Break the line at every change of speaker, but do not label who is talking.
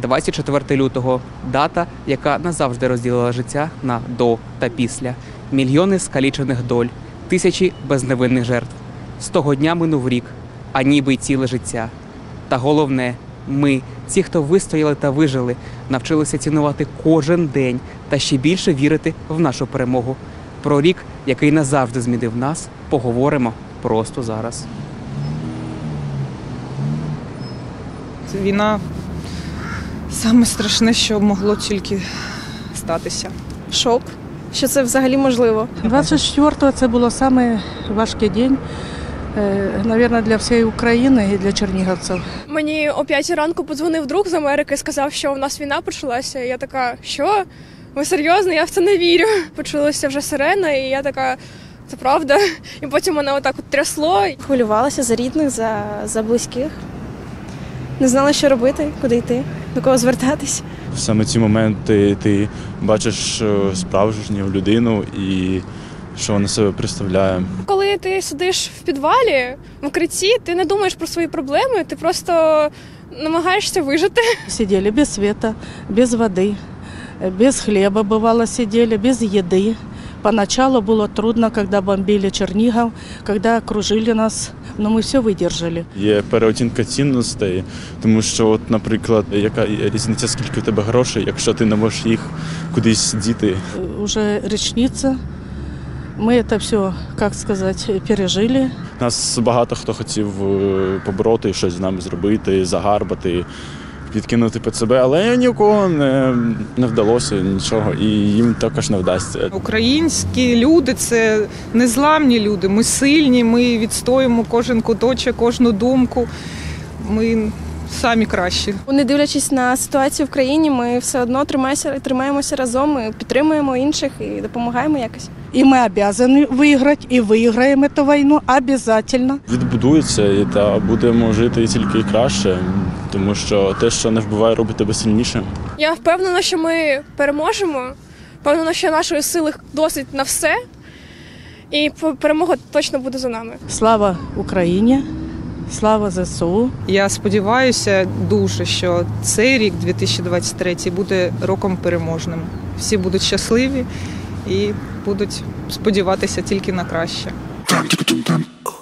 24 лютого – дата, яка назавжди розділила життя на «до» та «після». Мільйони скалічених доль, тисячі безневинних жертв. З того дня минув рік, а ніби й ціле життя. Та головне – ми, ті, хто вистояли та вижили, навчилися цінувати кожен день та ще більше вірити в нашу перемогу. Про рік, який назавжди змінив нас, поговоримо просто зараз.
Війна – саме страшне, що могло тільки статися.
Шок, що це взагалі можливо.
24-го це було самий важкий день, мабуть, для всієї України і для чернігівців.
Мені о 5 ранку подзвонив друг з Америки, сказав, що у нас війна почалася. Я така, що? Ви серйозно? Я в це не вірю. Почулася вже сирена, і я така, це правда? І потім мене отак от трясло.
Хвилювалася за рідних, за близьких. Не знала, що робити, куди йти, до кого звертатись.
Саме ці моменти ти бачиш справжню людину і що вона себе представляє.
Коли ти сидиш в підвалі, в укритті, ти не думаєш про свої проблеми, ти просто намагаєшся вижити.
Сиділи без світу, без води, без хліба, бувало, сиділи, без їди. Поначалу було трудно, коли бомбили Чернігів, коли окружили нас, але ми все витримали.
Є переоцінка цінностей, тому що, от, наприклад, яка різниця, скільки у тебе грошей, якщо ти не можеш їх кудись діти.
Уже річниця, ми це все, як сказати, пережили.
Нас багато хто хотів побороти, щось з нами зробити, загарбати, підкинути під себе, але ні у кого не вдалося нічого, і їм також не вдасться.
Українські люди – це незламні люди. Ми сильні, ми відстоїмо кожен куточок, кожну думку. Ми самі кращі.
Не дивлячись на ситуацію в країні, ми все одно тримаємося разом, ми підтримуємо інших і допомагаємо якось.
І ми обов'язані виграти, і виграємо цю війну обов'язково.
Відбудується та будемо жити тільки краще, тому що те, що не вбиває, робить тебе сильнішим.
Я впевнена, що ми переможемо, впевнена, що нашої сили досить на все, і перемога точно буде за нами.
Слава Україні! Слава ЗСУ!
Я сподіваюся дуже, що цей рік, 2023, буде роком переможним. Всі будуть щасливі і будуть сподіватися тільки на краще.